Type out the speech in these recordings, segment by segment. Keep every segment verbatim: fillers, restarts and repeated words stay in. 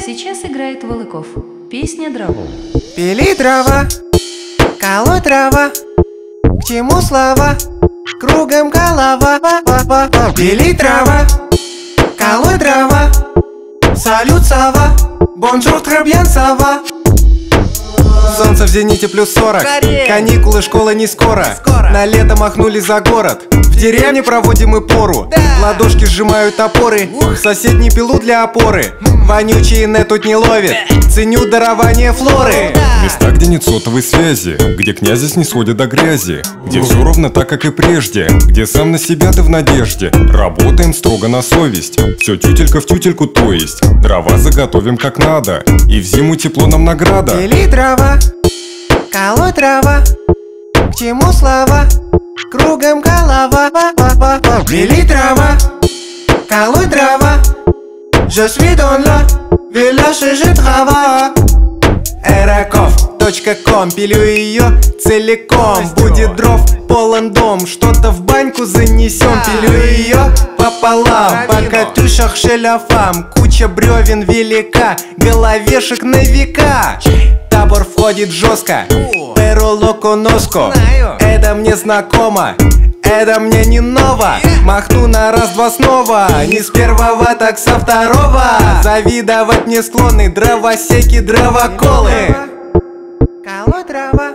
Сейчас играет Волыков. Песня «Дрова». Пили дрова, колоть дрова, к чему слова, кругом голова. Пили дрова, колоть дрова, салют сова, бонжур требьен сова. Солнце в зените плюс сорок, каникулы, школа не скоро. На лето махнули за город, в деревне проводим мы пору. Ладошки сжимают топоры, в соседней пилу для опоры. Вонючий нет тут не ловит, ценю дарование флоры. Места, где нет сотовой связи, где князя снисходят до грязи, где все ровно так, как и прежде, где сам на себя ты в надежде. Работаем строго на совесть, все тютелька в тютельку, то есть дрова заготовим как надо, и в зиму тепло нам награда. Пили дрова, колоть дрова, к чему слова, кругом голова. Пили дрова, колоть дрова, je suis dans la village et je travaille. Эраков точка ком, пилю ее целиком. Будет дров полон дом, что-то в баньку занесем. Пилю ее пополам, пока ты шахшеля фам. Куча бревен велика, головешек на века. Табор входит жестко, pero lo conozco. Это мне знакомо, это мне не ново. Махну на раз-два снова, не с первого, так со второго. Завидовать не склонны дровосеки, дровоколы. Колоть дрова,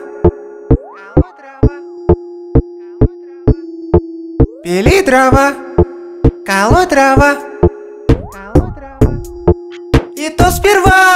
пили дрова, колоть дрова, и то сперва.